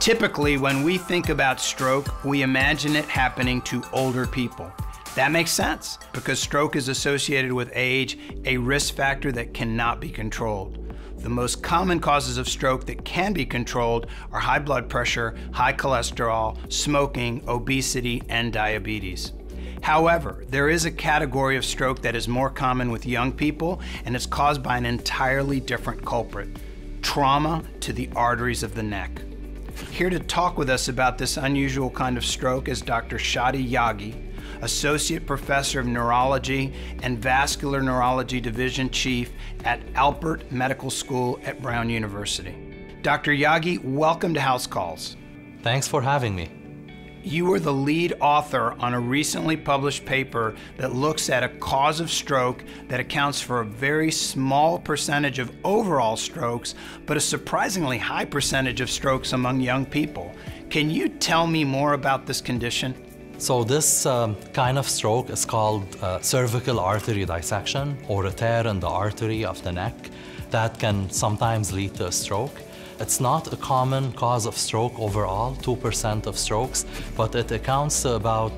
Typically, when we think about stroke, we imagine it happening to older people. That makes sense because stroke is associated with age, a risk factor that cannot be controlled. The most common causes of stroke that can be controlled are high blood pressure, high cholesterol, smoking, obesity, and diabetes. However, there is a category of stroke that is more common with young people, and it's caused by an entirely different culprit: trauma to the arteries of the neck. Here to talk with us about this unusual kind of stroke is Dr. Shadi Yaghi, Associate Professor of Neurology and Vascular Neurology Division Chief at Alpert Medical School at Brown University. Dr. Yaghi, welcome to House Calls. Thanks for having me. You are the lead author on a recently published paper that looks at a cause of stroke that accounts for a very small percentage of overall strokes, but a surprisingly high percentage of strokes among young people. Can you tell me more about this condition? So this kind of stroke is called cervical artery dissection, or a tear in the artery of the neck that can sometimes lead to a stroke. It's not a common cause of stroke overall, 2% of strokes, but it accounts to about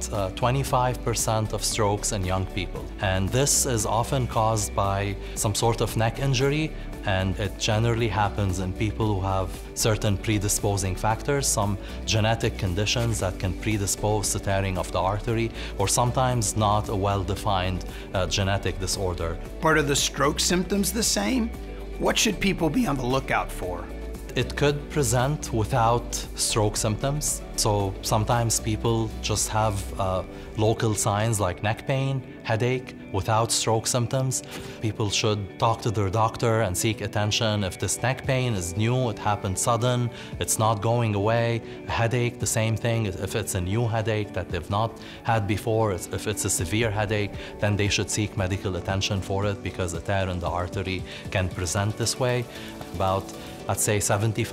25% of strokes in young people. And this is often caused by some sort of neck injury, and it generally happens in people who have certain predisposing factors, some genetic conditions that can predispose to tearing of the artery, or sometimes not a well-defined genetic disorder. But are the stroke symptoms the same? What should people be on the lookout for? It could present without stroke symptoms. So sometimes people just have local signs like neck pain, headache, without stroke symptoms. People should talk to their doctor and seek attention. If this neck pain is new, it happened sudden, it's not going away. A headache, the same thing. If it's a new headache that they've not had before, if it's a severe headache, then they should seek medical attention for it because a tear in the artery can present this way. About, let's say,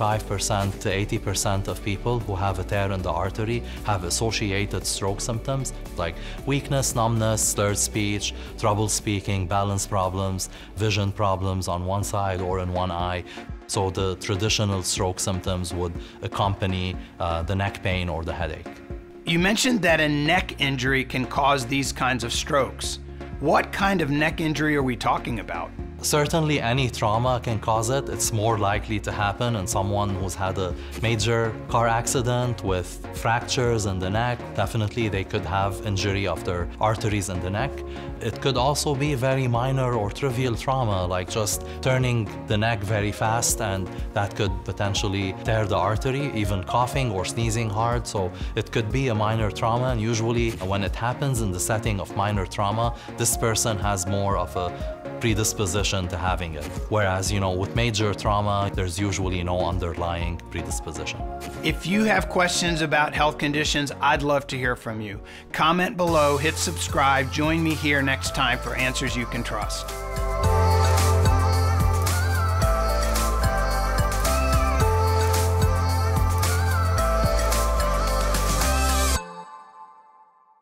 75% to 80% of people who have a tear in the artery have associated stroke symptoms like weakness, numbness, slurred speech, trouble speaking, balance problems, vision problems on one side or in one eye. So the traditional stroke symptoms would accompany the neck pain or the headache. You mentioned that a neck injury can cause these kinds of strokes. What kind of neck injury are we talking about? Certainly any trauma can cause it. It's more likely to happen in someone who's had a major car accident with fractures in the neck. Definitely they could have injury of their arteries in the neck. It could also be very minor or trivial trauma, like just turning the neck very fast, and that could potentially tear the artery, even coughing or sneezing hard. So it could be a minor trauma, and usually when it happens in the setting of minor trauma, this person has more of a predisposition to having it. Whereas, with major trauma, there's usually no underlying predisposition. If you have questions about health conditions, I'd love to hear from you. Comment below, hit subscribe, join me here next time for answers you can trust.